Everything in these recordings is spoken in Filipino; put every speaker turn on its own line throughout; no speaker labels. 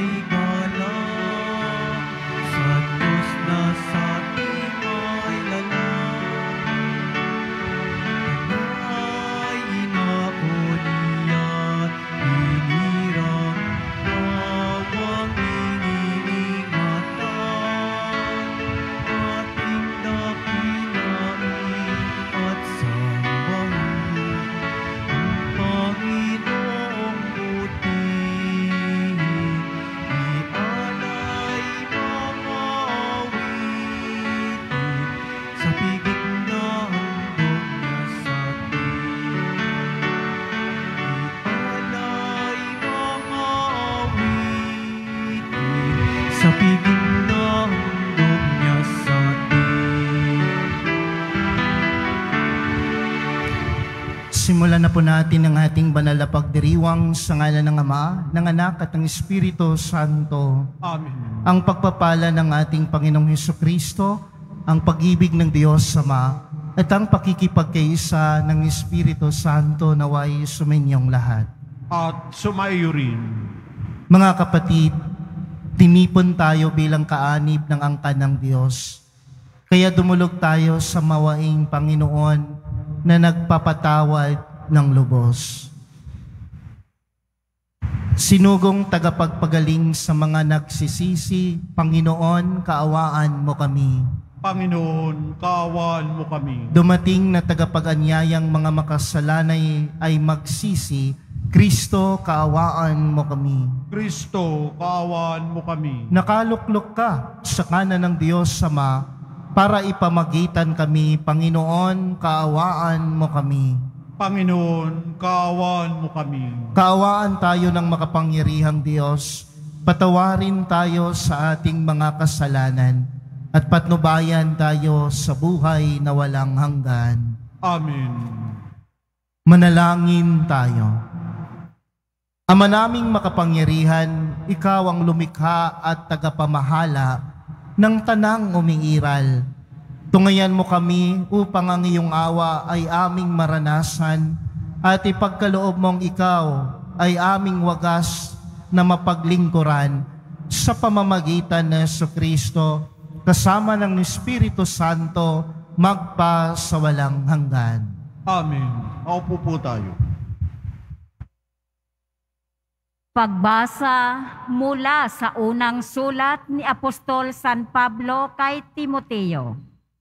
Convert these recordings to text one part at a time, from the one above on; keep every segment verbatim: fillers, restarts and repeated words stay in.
Simulan na po natin ang ating banal na pagdiriwang sa ngalan ng Ama, ng Anak at ng Espiritu Santo.
Amen.
Ang pagpapala ng ating Panginoong Hesukristo, ang pag-ibig ng Diyos Ama, at ang pakikipagkaisa ng Espiritu Santo naway suminyong lahat.
At sumaiyo rin.
Mga kapatid, tinipon tayo bilang kaanib ng angkan ng Diyos. Kaya dumulog tayo sa mawaing Panginoon na nagpapatawad ng lubos. Sinugong tagapagpagaling sa mga nagsisisi, Panginoon, kaawaan mo kami.
Panginoon, kaawaan mo kami.
Dumating na tagapag-anyayang mga makasalanay ay magsisi, Kristo, kaawaan mo kami.
Kristo, kaawaan mo kami.
Nakaluklok ka sa kanan ng Diyos Ama, para ipamagitan kami, Panginoon, kaawaan mo kami.
Panginoon, kaawaan mo kami.
Kaawaan tayo ng makapangyarihang Diyos, patawarin tayo sa ating mga kasalanan, at patnubayan tayo sa buhay na walang hanggan.
Amen.
Manalangin tayo. Ama naming makapangyarihan, ikaw ang lumikha at tagapamahala ng tanang umiiral. Tungayan mo kami upang ang iyong awa ay aming maranasan at ipagkaloob mong ikaw ay aming wagas na mapaglingkuran sa pamamagitan ng Jesucristo kasama ng Espiritu Santo magpa sa walang hanggan.
Amen. Aupo po tayo.
Pagbasa mula sa unang sulat ni Apostol San Pablo kay Timoteo.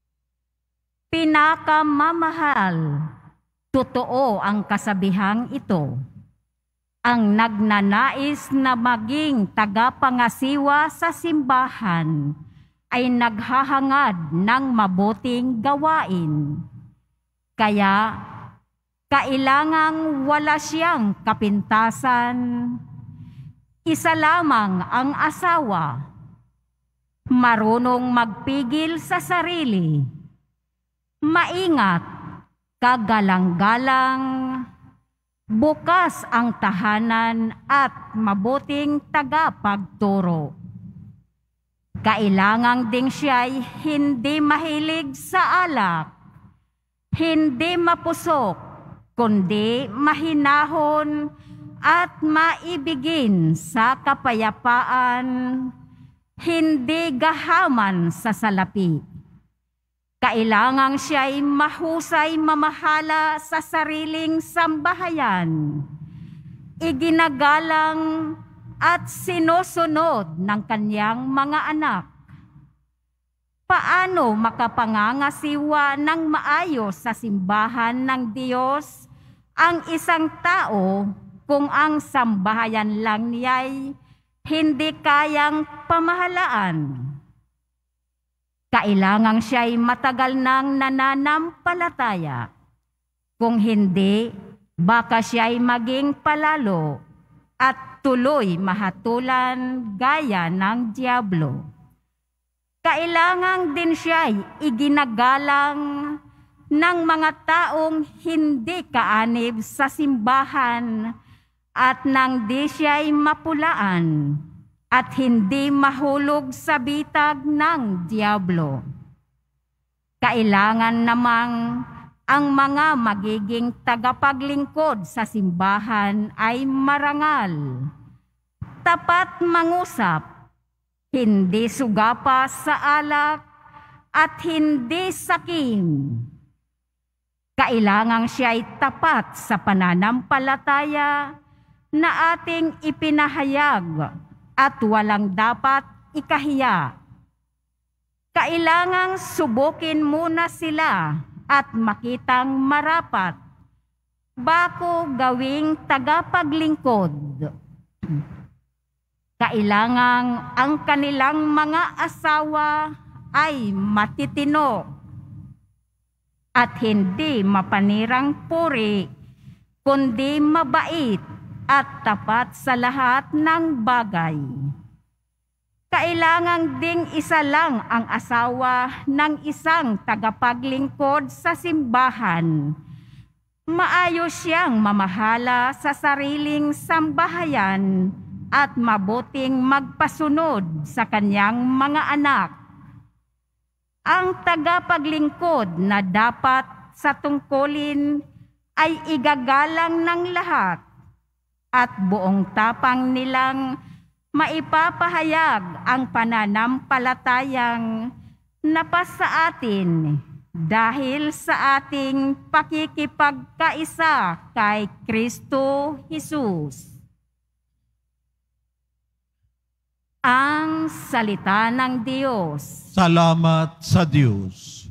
Pinakamamahal, totoo ang kasabihang ito. Ang nagnanais na maging tagapangasiwa sa simbahan ay naghahangad ng mabuting gawain. Kaya, kailangang wala siyang kapintasan. Isa lamang ang asawa, marunong magpigil sa sarili, maingat, kagalang-galang, bukas ang tahanan at mabuting tagapagturo. Kailangang ding siya'y hindi mahilig sa alak, hindi mapusok, kundi mahinahon at maibigin sa kapayapaan, hindi gahaman sa salapi. Kailangang siya'y mahusay mamahala sa sariling sambahayan, iginagalang at sinusunod ng kanyang mga anak. Paano makapangangasiwa ng maayos sa simbahan ng Diyos ang isang tao kung ang sambahayan lang niya'y hindi kayang pamahalaan? Kailangang siya'y matagal nang nananampalataya. Kung hindi, baka siya'y maging palalo at tuloy mahatulan gaya ng diablo. Kailangang din siya'y iginagalang ng mga taong hindi kaanib sa simbahan at nang di siya'y mapulaan at hindi mahulog sa bitag ng diablo. Kailangan namang ang mga magiging tagapaglingkod sa simbahan ay marangal, tapat mangusap, hindi sugapa sa alak, at hindi sakim. Kailangang siya'y tapat sa pananampalataya na ating ipinahayag at walang dapat ikahiya. Kailangang subukin muna sila at makitang marapat bago gawing tagapaglingkod. Kailangang ang kanilang mga asawa ay matitino at hindi mapanirang puri, kundi mabait at tapat sa lahat ng bagay. Kailangang ding isa lang ang asawa ng isang tagapaglingkod sa simbahan. Maayos siyang mamahala sa sariling sambahayan at mabuting magpasunod sa kanyang mga anak. Ang tagapaglingkod na dapat sa tungkulin ay igagalang ng lahat at buong tapang nilang maipapahayag ang pananampalatayang napasa atin dahil sa ating pakikipagkaisa kay Kristo Jesus. Ang salita ng Diyos.
Salamat sa Diyos.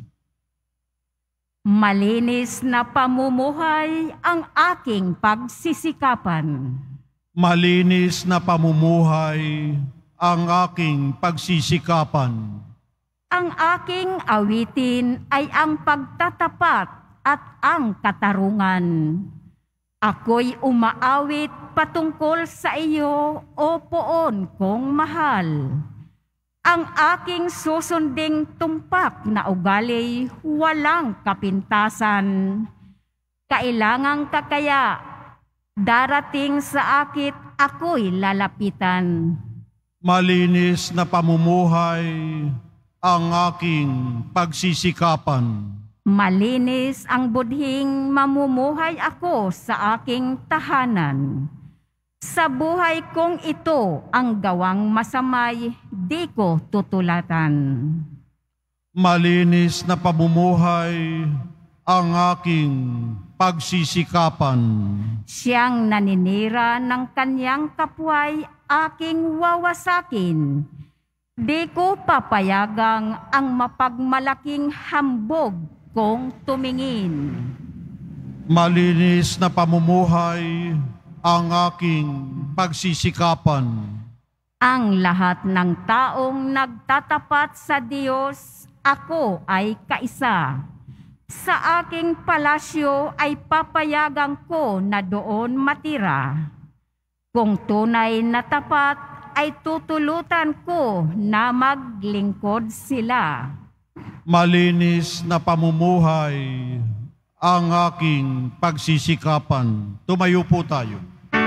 Malinis na pamumuhay ang aking pagsisikapan.
Malinis na pamumuhay ang aking pagsisikapan.
Ang aking awitin ay ang pagtatapat at ang katarungan. Ako'y umaawit patungkol sa iyo, o poon kong mahal. Ang aking susunding tumpak na ugali walang kapintasan. Kailangang kakaya, darating sa akit ako'y lalapitan.
Malinis na pamumuhay ang aking pagsisikapan.
Malinis ang budhing mamumuhay ako sa aking tahanan. Sa buhay kong ito ang gawang masamay, di ko tutulatan.
Malinis na pamumuhay ang aking pagsisikapan.
Siyang naninira ng kanyang kapway aking wawasakin. Di ko papayagang ang mapagmalaking hambog kong tumingin.
Malinis na pamumuhay ang aking pagsisikapan.
Ang lahat ng taong nagtatapat sa Diyos, ako ay kaisa. Sa aking palasyo ay papayagan ko na doon matira. Kung tunay na tapat, ay tutulutan ko na maglingkod sila.
Malinis na pamumuhay ang aking pagsisikapan. Tumayo po tayo.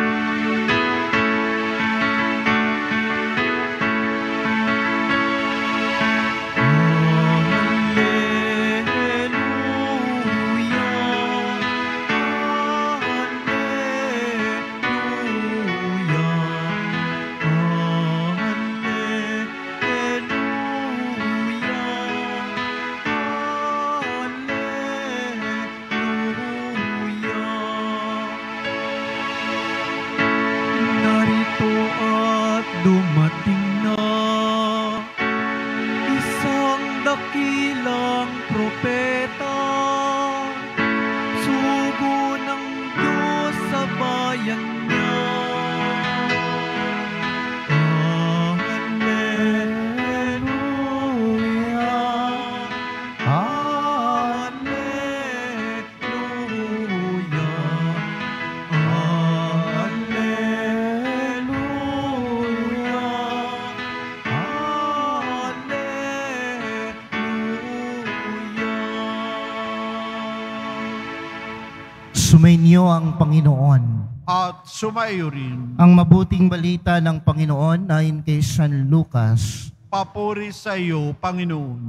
Sumainyo ang Panginoon.
At sumayo rin.
Ang mabuting balita ng Panginoon ayon kay San Lucas.
Papuri sa iyo, Panginoon.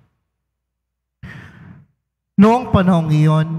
Noong panahong iyon,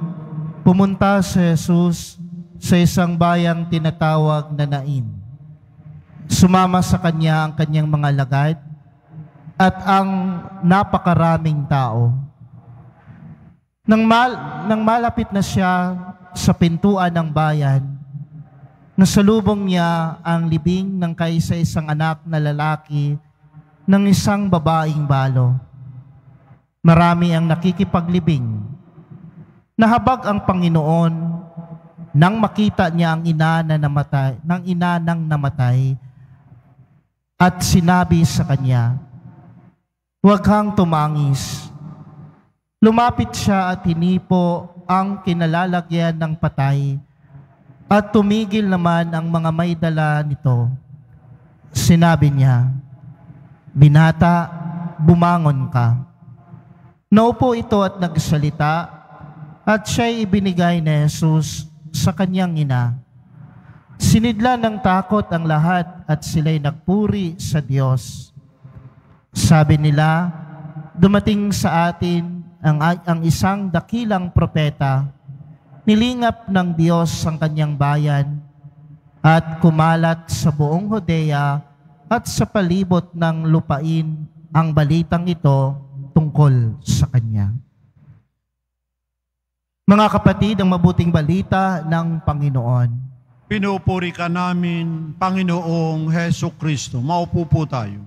pumunta si Jesus sa isang bayang tinatawag na Nain. Sumama sa kanya ang kanyang mga lagad at ang napakaraming tao. Nang, mal, nang malapit na siya sa pintuan ng bayan, nasalubong niya ang libing ng kaisa-isang anak na lalaki ng isang babaeng balo. Marami ang nakikipaglibing. Nahabag ang Panginoon nang makita niya ang ina na namatay, ng ina nang namatay, at sinabi sa kanya, "Huwag kang tumangis." Lumapit siya at hinipo ang kinalalagyan ng patay at tumigil naman ang mga may dala nito. Sinabi niya, "Binata, bumangon ka." Naupo ito at nagsalita at siya'y ibinigay ni Jesus sa kanyang ina. Sinidla ng takot ang lahat at sila'y nagpuri sa Diyos. Sabi nila, dumating sa atin ang, ang isang dakilang propeta, nilingap ng Diyos ang kanyang bayan at kumalat sa buong Judea at sa palibot ng lupain ang balitang ito tungkol sa kanya. Mga kapatid, ang mabuting balita ng Panginoon.
Pinupuri ka namin, Panginoong Heso Kristo. Maupo po tayo.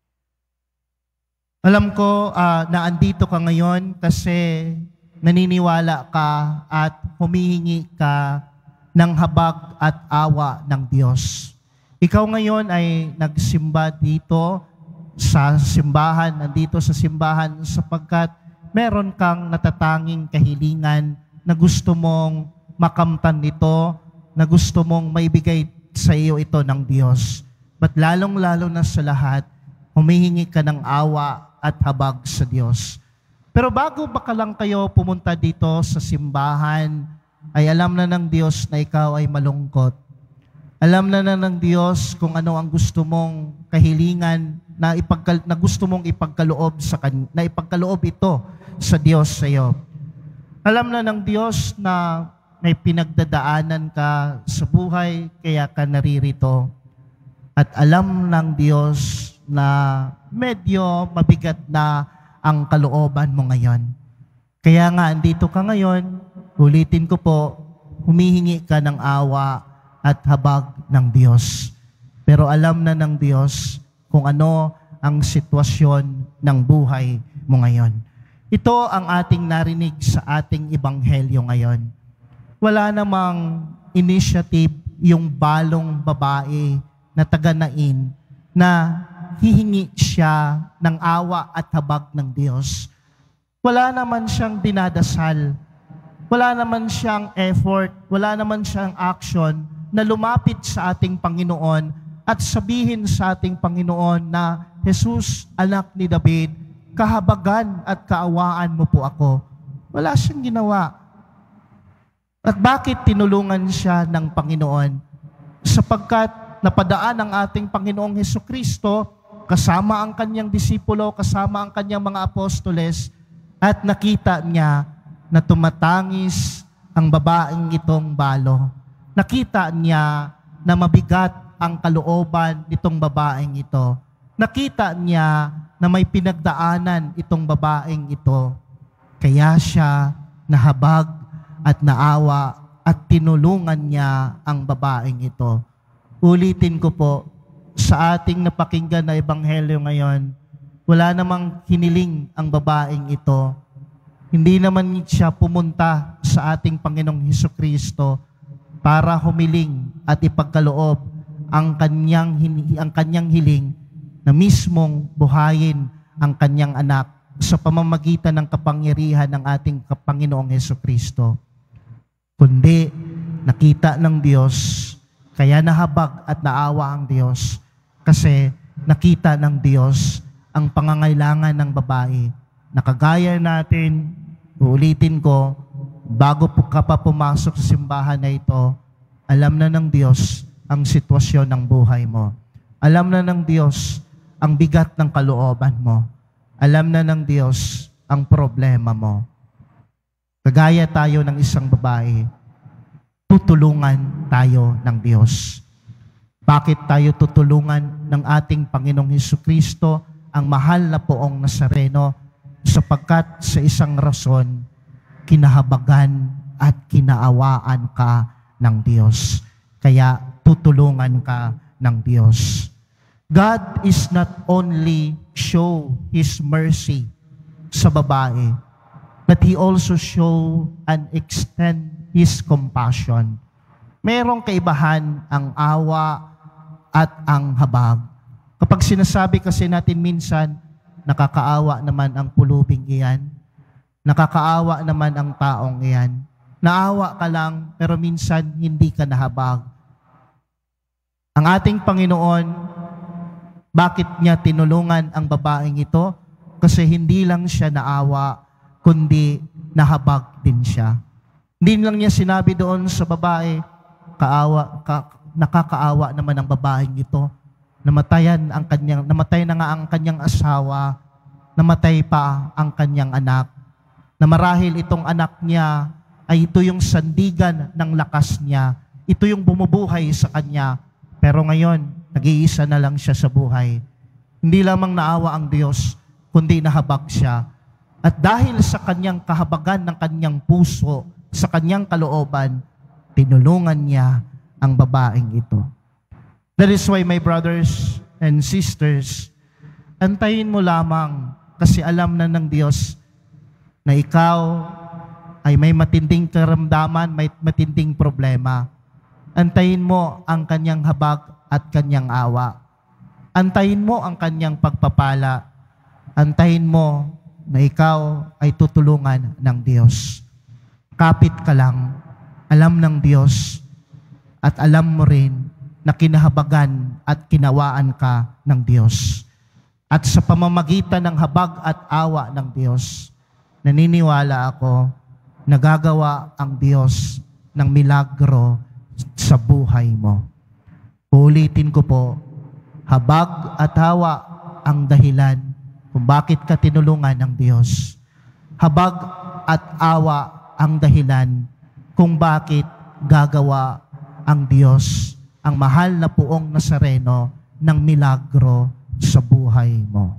Alam ko uh, na andito ka ngayon kasi naniniwala ka at humihingi ka ng habag at awa ng Diyos. Ikaw ngayon ay nagsimba dito sa simbahan, nandito sa simbahan sapagkat meron kang natatanging kahilingan na gusto mong makamtan nito, na gusto mong maibigay sa iyo ito ng Diyos. But lalong-lalo na sa lahat, humihingi ka ng awa at habag sa Diyos. Pero bago ba ka lang kayo pumunta dito sa simbahan, ay alam na ng Diyos na ikaw ay malungkot. Alam na na ng Diyos kung ano ang gusto mong kahilingan na, ipagkal, na gusto mong ipagkaloob sa kanya, na ipagkaloob ito sa Diyos sa iyo. Alam na ng Diyos na may pinagdadaanan ka sa buhay kaya ka naririto. At alam ng Diyos na medyo mabigat na ang kalooban mo ngayon. Kaya nga, andito ka ngayon, ulitin ko po, humihingi ka ng awa at habag ng Diyos. Pero alam na ng Diyos kung ano ang sitwasyon ng buhay mo ngayon. Ito ang ating narinig sa ating ebanghelyo ngayon. Wala namang initiative yung balong babae na taga-Nain na hihingi siya ng awa at habag ng Diyos. Wala naman siyang dinadasal. Wala naman siyang effort. Wala naman siyang action na lumapit sa ating Panginoon at sabihin sa ating Panginoon na, Jesus, anak ni David, kahabagan at kaawaan mo po ako. Wala siyang ginawa. At bakit tinulungan siya ng Panginoon? Sapagkat napadaan ang ating Panginoong Hesukristo, kasama ang kanyang disipulo, kasama ang kanyang mga apostoles, at nakita niya na tumatangis ang babaeng itong balo. Nakita niya na mabigat ang kalooban nitong babaeng ito. Nakita niya na may pinagdaanan itong babaeng ito. Kaya siya nahabag at naawa at tinulungan niya ang babaeng ito. Ulitin ko po, sa ating napakinggan na ebanghelyo ngayon, wala namang hiniling ang babaeng ito. Hindi naman siya pumunta sa ating Panginoong Hesukristo para humiling at ipagkaloob ang kanyang, ang kanyang hiling na mismong buhayin ang kanyang anak sa pamamagitan ng kapangyarihan ng ating Panginoong Hesukristo. Kundi nakita ng Diyos, kaya nahabag at naawa ang Diyos kasi nakita ng Diyos ang pangangailangan ng babae. Nakagaya natin, uulitin ko, bago po ka pa pumasok sa simbahan na ito, alam na ng Diyos ang sitwasyon ng buhay mo. Alam na ng Diyos ang bigat ng kalooban mo. Alam na ng Diyos ang problema mo. Kagaya tayo ng isang babae, tutulungan tayo ng Diyos. Bakit tayo tutulungan ng ating Panginoong Hesukristo, ang mahal na poong Nazareno, sapagkat sa isang rason, kinahabagan at kinaawaan ka ng Diyos. Kaya tutulungan ka ng Diyos. God is not only show His mercy sa babae, but He also show and extend His compassion. Merong kaibahan ang awa at ang habag. Kapag sinasabi kasi natin minsan, nakakaawa naman ang pulubing iyan, nakakaawa naman ang taong iyan, naawa ka lang, pero minsan hindi ka nahabag. Ang ating Panginoon, bakit niya tinulungan ang babaeng ito? Kasi hindi lang siya naawa, kundi nahabag din siya. Hindi lang niya sinabi doon sa babae, kaawa, ka, nakakaawa naman ang babaeng ito. Namatayan ang kanyang, namatay na nga ang kanyang asawa, namatay pa ang kanyang anak. Na marahil itong anak niya ay ito yung sandigan ng lakas niya. Ito yung bumubuhay sa kanya. Pero ngayon, nag-iisa na lang siya sa buhay. Hindi lamang naawa ang Diyos, kundi nahabag siya. At dahil sa kanyang kahabagan ng kanyang puso, sa kanyang kalooban, tinulungan niya ang babaeng ito. That is why, my brothers and sisters, antayin mo lamang kasi alam na ng Diyos na ikaw ay may matinding karamdaman, may matinding problema. Antayin mo ang kanyang habag at kanyang awa. Antayin mo ang kanyang pagpapala. Antayin mo na ikaw ay tutulungan ng Diyos. Kapit ka lang, alam ng Diyos, at alam mo rin na kinahabagan at kinawaan ka ng Diyos. At sa pamamagitan ng habag at awa ng Diyos, naniniwala ako, nagagawa ang Diyos ng milagro sa buhay mo. Uulitin ko po, habag at awa ang dahilan kung bakit ka tinulungan ng Diyos. Habag at awa ang dahilan kung bakit gagawa ang Diyos, ang mahal na poong Nazareno, ng milagro sa buhay mo.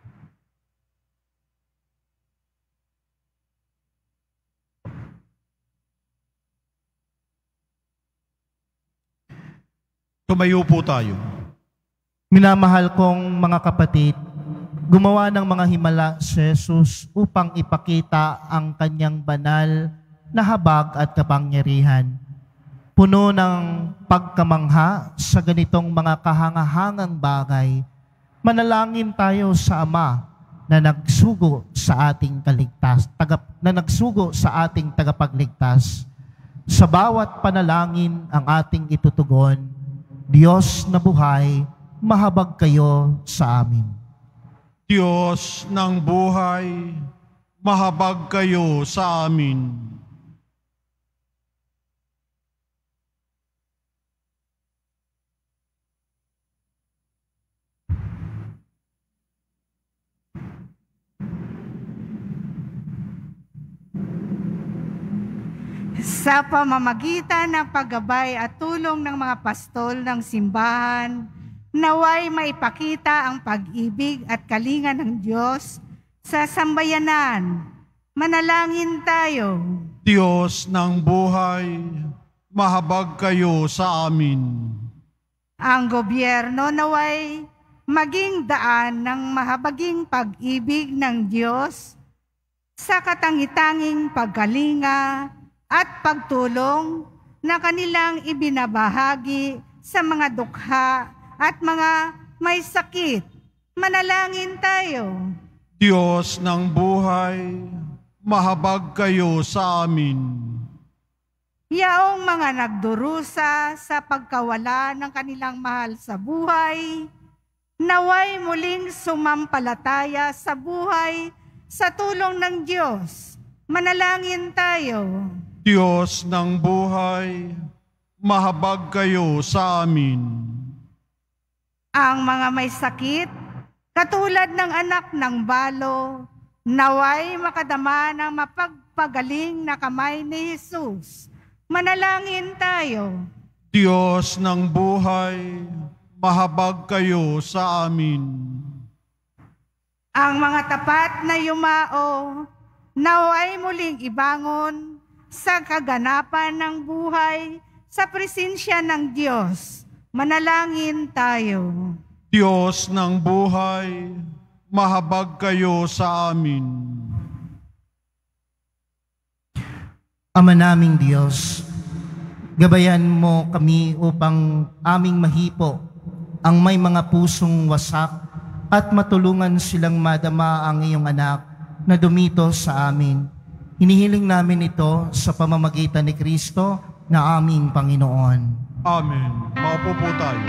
Tumayo po tayo.
Minamahal kong mga kapatid, gumawa ng mga himala si Jesus upang ipakita ang kanyang banal na habag at kapangyarihan. Puno ng pagkamangha sa ganitong mga kahangahangang bagay, manalangin tayo sa Ama na nagsugo sa ating kaligtas, taga, na nagsugo sa ating tagapagligtas. Sa bawat panalangin ang ating itutugon, Diyos na buhay, mahabag kayo sa amin.
Diyos ng buhay, mahabag kayo sa amin.
Sa pamamagitan ng paggabay at tulong ng mga pastol ng simbahan, naway maipakita ang pag-ibig at kalinga ng Diyos sa sambayanan. Manalangin tayo.
Diyos ng buhay, mahabag kayo sa amin.
Ang gobyerno naway maging daan ng mahabaging pag-ibig ng Diyos sa katangitanging pagkalinga at pagtulong na kanilang ibinabahagi sa mga dukha at mga may sakit. Manalangin tayo.
Diyos ng buhay, mahabag kayo sa amin.
Yaong mga nagdurusa sa pagkawala ng kanilang mahal sa buhay, naway muling sumampalataya sa buhay sa tulong ng Diyos. Manalangin tayo.
Diyos ng buhay, mahabag kayo sa amin.
Ang mga may sakit, katulad ng anak ng balo, naway makadama ng mapagpagaling na kamay ni Jesus. Manalangin tayo.
Diyos ng buhay, mahabag kayo sa amin.
Ang mga tapat na yumao, naway muling ibangon sa kaganapan ng buhay sa presensya ng Diyos. Manalangin tayo.
Diyos ng buhay, mahabag kayo sa amin.
Ama naming Diyos, gabayan mo kami upang aming mahipo ang may mga pusong wasak at matulungan silang madama ang iyong anak na dumito sa amin. Hinihiling namin ito sa pamamagitan ni Kristo na aming Panginoon.
Amen. Maupo po tayo.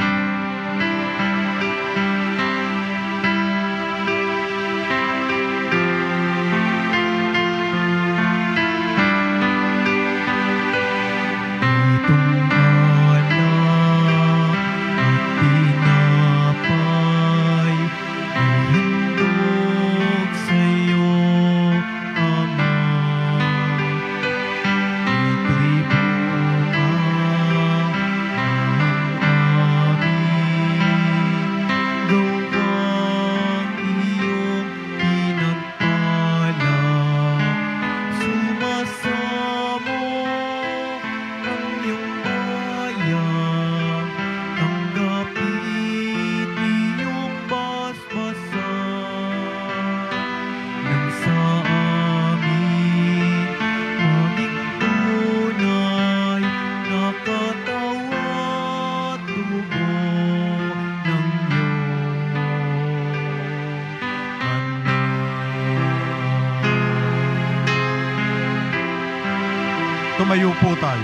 Tumayo po tayo.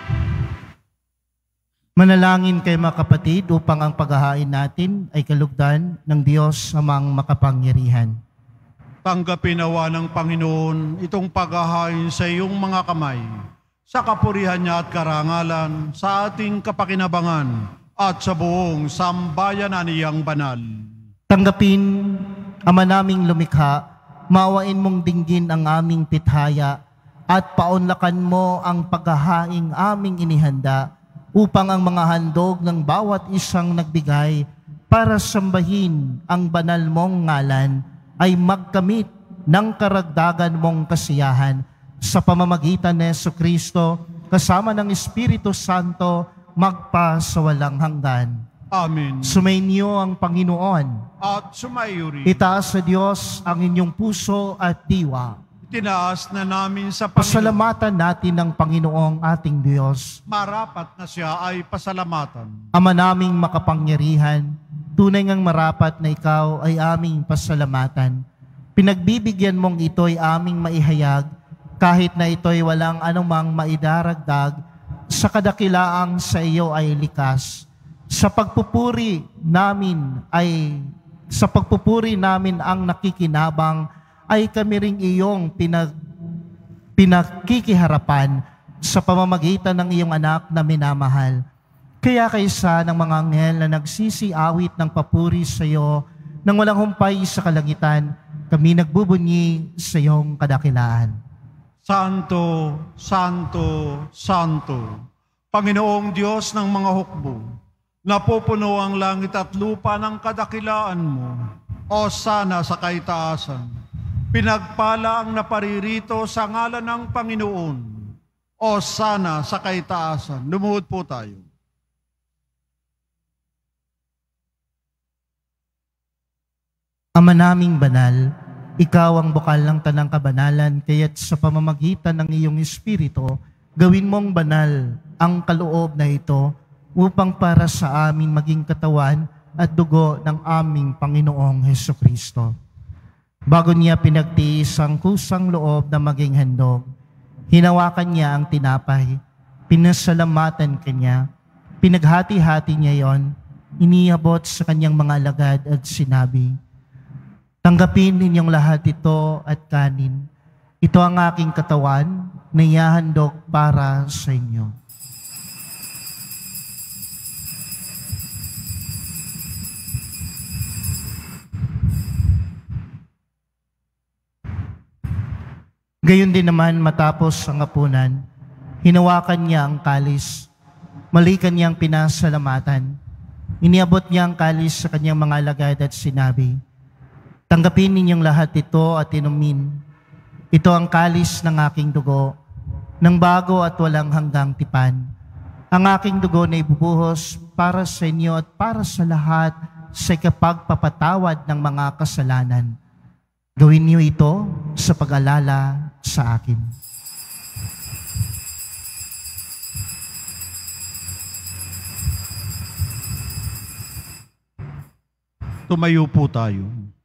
Manalangin kayo mga kapatid upang ang paghahain natin ay kalugdan ng Diyos amang makapangyarihan.
Tanggapin nawa ng Panginoon itong paghahain sa iyong mga kamay, sa kapurihan niya at karangalan, sa ating kapakinabangan at sa buong sambayanan niyang banal.
Tanggapin, Ama naming lumikha, maawain mong dinggin ang aming tithaya at paunlakan mo ang paghahaing aming inihanda upang ang mga handog ng bawat isang nagbigay para sambahin ang banal mong ngalan ay magkamit ng karagdagan mong kasiyahan sa pamamagitan ni Jesucristo kasama ng Espiritu Santo magpa sa walang hanggan.
Amen.
Sumainyo ang Panginoon.
At sumayo rin.
Itaas sa Diyos ang inyong puso at diwa.
Tinaas na namin sa Panginoon.
Pasalamatan natin ang Panginoong ating Diyos.
Marapat na siya ay pasalamatan.
Ama naming makapangyarihan, tunay ngang marapat na ikaw ay aming pasalamatan. Pinagbibigyan mong ito'y aming maihayag, kahit na ito'y walang anumang maidaragdag, sa kadakilaang sa iyo ay likas. Sa pagpupuri namin ay, sa pagpupuri namin ang nakikinabang, ay kami ring iyong pinag, pinagkikiharapan sa pamamagitan ng iyong anak na minamahal. Kaya kaysa ng mga anghel na nagsisiawit ng papuri sa iyo nang walang humpay sa kalangitan, kami nagbubunyi sa iyong kadakilaan.
Santo, Santo, Santo, Panginoong Diyos ng mga hukbo, napupuno ang langit at lupa ng kadakilaan mo, o sana sa kaitaasan. Pinagpala ang naparirito sa ngalan ng Panginoon, o sana sa kaitaasan. Lumuhod po tayo.
Ama naming banal, ikaw ang bukal ng tanang kabanalan, kaya't sa pamamagitan ng iyong Espiritu, gawin mong banal ang kaloob na ito upang para sa amin maging katawan at dugo ng aming Panginoong Hesukristo. Bago niya pinagtiis ang kusang loob na maging handog, hinawakan niya ang tinapay, pinasalamatan kanya, pinaghati-hati niya yon, iniabot sa kanyang mga alagad at sinabi, "Tanggapin ninyong lahat ito at kanin. Ito ang aking katawan na ihahandog para sa inyo." Gayon din naman matapos ang hapunan, hinawakan niya ang kalis, Mali kanyang pinasalamatan. Iniabot niya ang kalis sa kanyang mga alagad at sinabi, "Tanggapin ninyong lahat ito at inumin. Ito ang kalis ng aking dugo, ng bago at walang hanggang tipan. Ang aking dugo na ibubuhos para sa inyo at para sa lahat sa ikapagpapatawad ng mga kasalanan. Gawin niyo ito sa pag-alala sa akin."
Tumayo po tayo.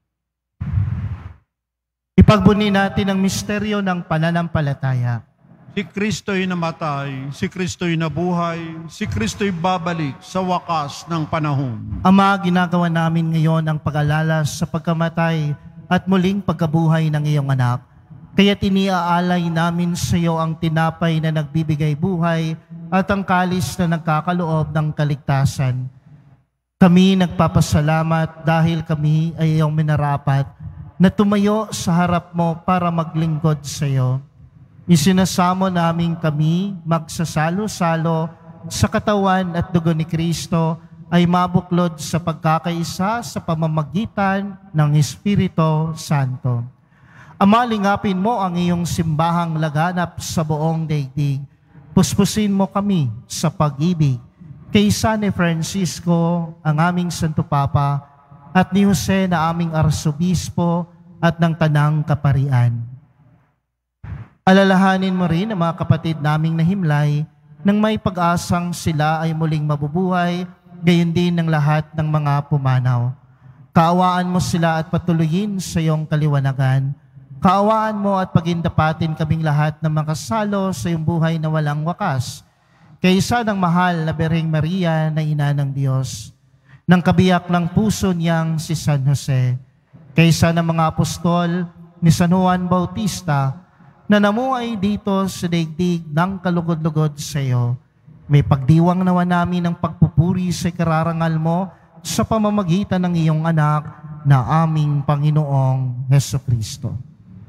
Ipagbuni natin ang misteryo ng pananampalataya.
Si Kristo'y namatay, si Kristo'y nabuhay, si Kristo'y babalik sa wakas ng panahon.
Ama, ginagawa namin ngayon ang pag-alala sa pagkamatay at muling pagkabuhay ng iyong anak. Kaya tiniaalay namin sa iyo ang tinapay na nagbibigay buhay at ang kalis na nagkakaloob ng kaligtasan. Kami nagpapasalamat dahil kami ay iyong minarapat na tumayo sa harap mo para maglingkod sa iyo. Isinasamo namin kami magsasalo-salo sa katawan at dugo ni Kristo ay mabuklod sa pagkakaisa sa pamamagitan ng Espiritu Santo. Ama, lingapin mo ang iyong simbahang laganap sa buong daigdig. Puspusin mo kami sa pag-ibig kay San Francisco, ang aming Santo Papa, at ni Jose na aming Arsobispo at ng Tanang Kaparian. Alalahanin mo rin ang mga kapatid naming nahimlay nang may pag-asang sila ay muling mabubuhay, gayon din ng lahat ng mga pumanaw. Kaawaan mo sila at patuloyin sa iyong kaliwanagan. Kaawaan mo at pagindapatin kaming lahat na makasalo sa iyong buhay na walang wakas. Kaysa ng mahal na Birheng Maria na ina ng Diyos, ng kabiyak ng puso niyang si San Jose, kaysa ng mga apostol ni San Juan Bautista na namuhay dito sa daigdig ng kalugod-lugod sa iyo, may pagdiwang nawa namin ng pagpupuri sa kararangal mo sa pamamagitan ng iyong anak na aming Panginoong Hesukristo.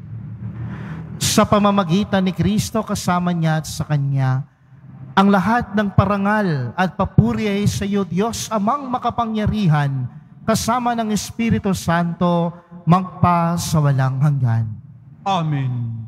Sa pamamagitan ni Kristo kasama niya at sa Kanya, ang lahat ng parangal at papuri ay sa iyo, Diyos Amang makapangyarihan, kasama ng Espiritu Santo, magpa sa walang hanggan.
Amen.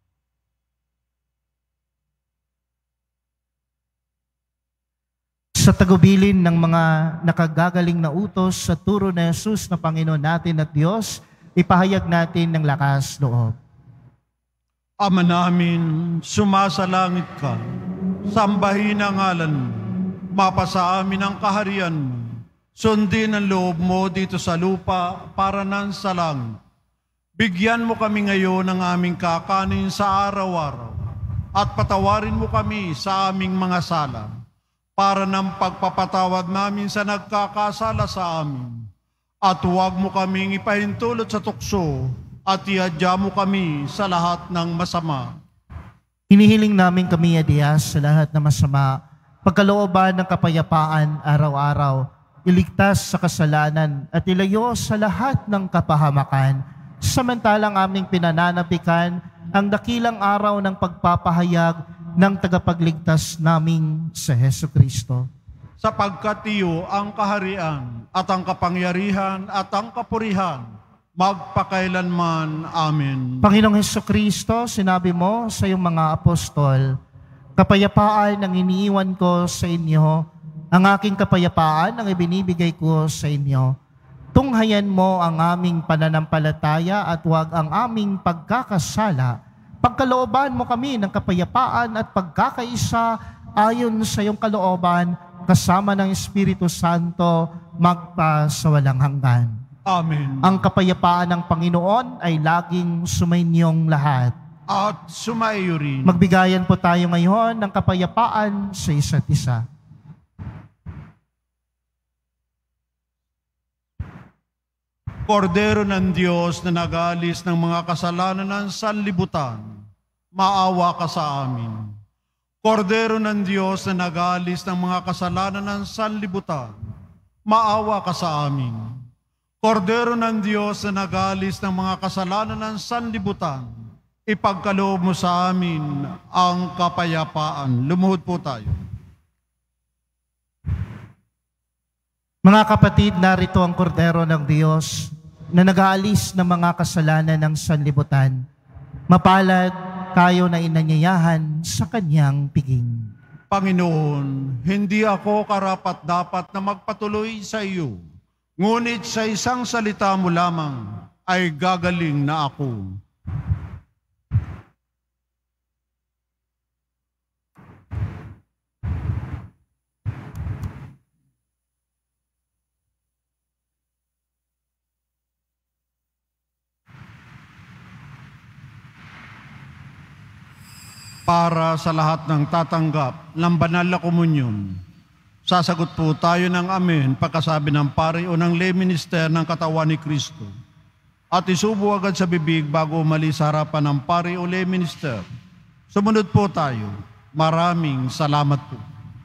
Sa tagubilin ng mga nakagagaling na utos sa turo na Jesus na Panginoon natin at Diyos, ipahayag natin ng lakas loob.
Ama namin, sumasalangit ka. Sambahin ang ngalan mo. Mapasa amin ang kaharian mo. Sundin ang loob mo dito sa lupa para nan sa langit. Bigyan mo kami ngayon ng aming kakanin sa araw-araw. At patawarin mo kami sa aming mga sala para ng pagpapatawad namin sa nagkakasala sa amin. At huwag mo kaming ipahintulot sa tukso at ihadya mo kami sa lahat ng masama.
Hinihiling namin kami, Diyos, sa lahat ng masama, pagkalooban ng kapayapaan araw-araw, iligtas sa kasalanan at ilayo sa lahat ng kapahamakan, samantalang aming pinananabikan ang dakilang araw ng pagpapahayag ng tagapagligtas naming sa Hesukristo.
Sapagkat iyo ang kaharian at ang kapangyarihan at ang kapurihan, magpakailanman. Amen.
Panginoong Hesukristo, sinabi mo sa iyong mga apostol, kapayapaan ang iniiwan ko sa inyo, ang aking kapayapaan ang ibinibigay ko sa inyo. Tunghayan mo ang aming pananampalataya at huwag ang aming pagkakasala. Pagkalooban mo kami ng kapayapaan at pagkakaisa ayon sa iyong kalooban, kasama ng Espiritu Santo, magpa sa walang hanggan.
Amen.
Ang kapayapaan ng Panginoon ay laging sumainyong lahat.
At sumaiyo rin.
Magbigayan po tayo ngayon ng kapayapaan sa isa't isa.
Kordero ng Diyos na nag-aalis ng mga kasalanan ng sanlibutan, maawa ka sa amin. Kordero ng Diyos na nag-aalis ng mga kasalanan ng sanlibutan, maawa ka sa amin. Kordero ng Diyos na nag-aalis ng mga kasalanan ng sanlibutan, ipagkaloob mo sa amin ang kapayapaan. Lumuhod po tayo.
Mga kapatid, narito ang kordero ng Diyos na nag-aalis ng mga kasalanan ng sanlibutan. Mapalad tayo na inanyayahan sa kanyang piging.
Panginoon, hindi ako karapat-dapat na magpatuloy sa iyo, ngunit sa isang salita mo lamang ay gagaling na ako. Para sa lahat ng tatanggap ng banal na komunyon, sasagot po tayo ng amen pagkasabi ng pari o ng lay minister ng katawan ni Kristo. At isubo agad sa bibig bago umalis sa harapan ng pari o lay minister. Sumunod po tayo. Maraming salamat po.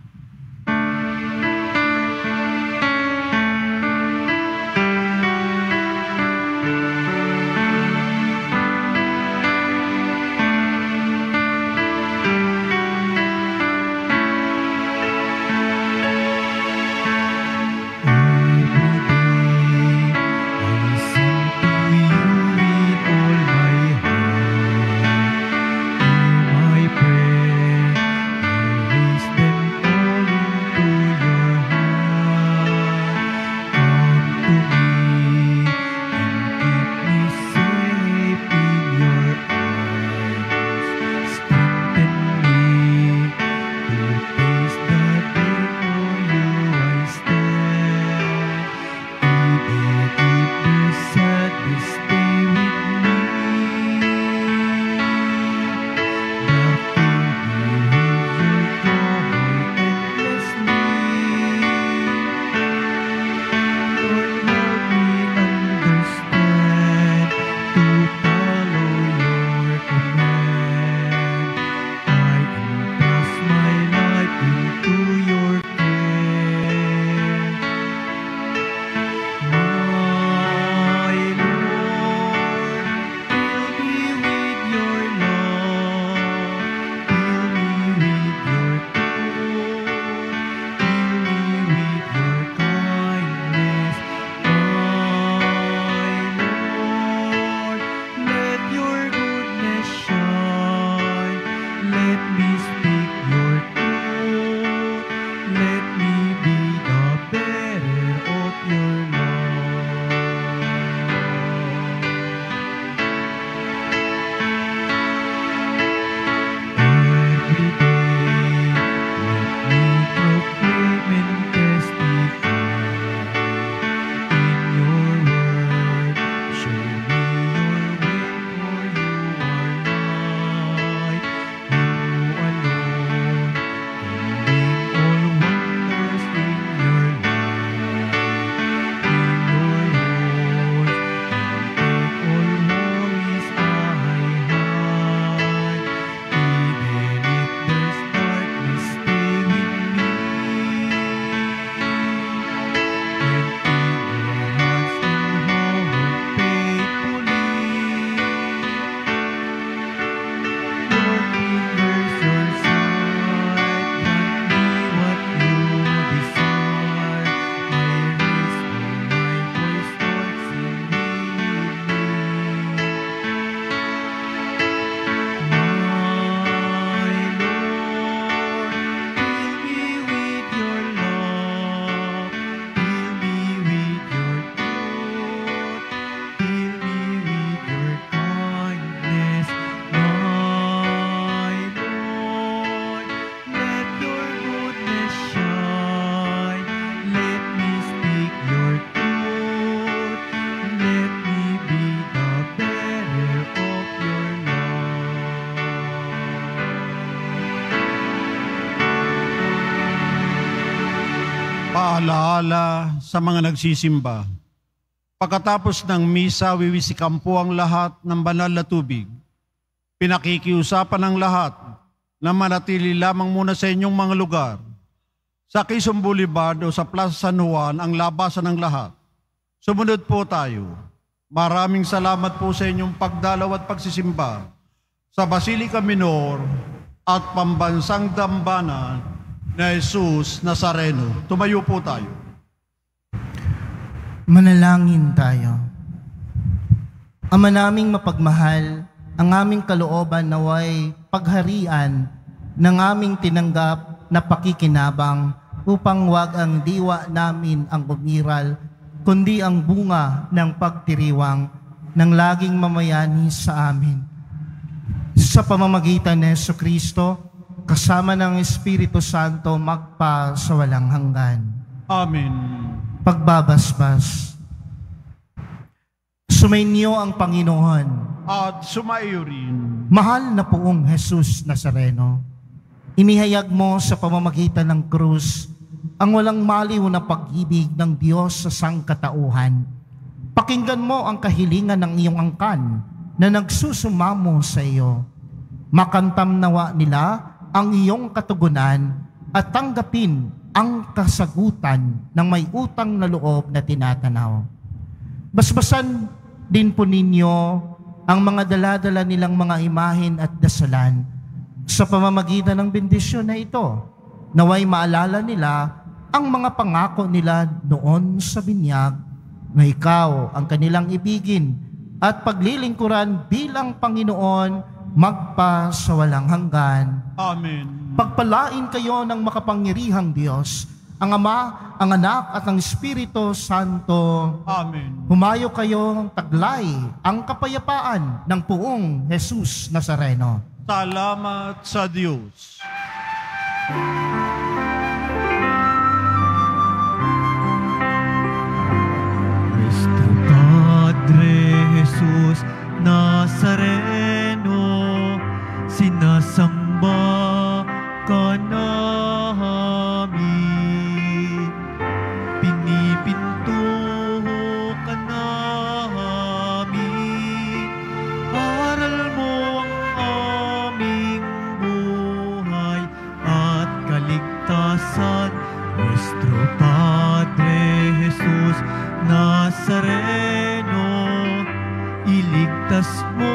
Paalaala sa mga nagsisimba. Pagkatapos ng misa, wiwisikan po ang lahat ng banal na tubig. Pinakikiusapan ng lahat na manatili lamang muna sa inyong mga lugar. Sa Quezon Boulevard o sa Plaza San Juan ang labasan ng lahat. Sumunod po tayo. Maraming salamat po sa inyong pagdalaw at pagsisimba sa Basilica Minor at Pambansang Dambana na Jesus Nazareno. Tumayo po tayo.
Manalangin tayo. Ama naming mapagmahal, ang aming kalooban naway pagharian ng aming tinanggap na pakikinabang upang wag ang diwa namin ang umiral, kundi ang bunga ng pagtiriwang ng laging mamayani sa amin. Sa pamamagitan ni Jesucristo, kasama ng Espiritu Santo, magpa sa walang hanggan.
Amen.
Pagbabasbas. Sumainyo ang Panginoon.
At sumaiyo rin.
Mahal na poong Jesus Nazareno, inihayag mo sa pamamagitan ng krus ang walang maliw na pag-ibig ng Diyos sa sangkatauhan. Pakinggan mo ang kahilingan ng iyong angkan na nagsusumamo sa iyo. Makantam nawa nila ang iyong katugunan at tanggapin ang kasagutan ng may utang na loob na tinatanaw. Basbasan din po ninyo ang mga daladala nilang mga imahen at dasalan sa pamamagitan ng bendisyon na ito. Naway maalala nila ang mga pangako nila noon sa binyag na ikaw ang kanilang ibigin at paglilingkuran bilang Panginoon magpa sa walang hanggan.
Amen.
Pagpalain kayo ng makapangyarihang Diyos, ang Ama, ang Anak at ang Espiritu Santo.
Amen.
Humayo kayong taglay ang kapayapaan ng poong Jesus Nazareno.
Salamat sa Diyos.
Nuestro Padre Jesus Nazareno, sinasamba ka namin, pinipinto ka namin, aral mo ang aming buhay at kaligtasan. Nuestro Padre Jesus Nazareno, iligtas mo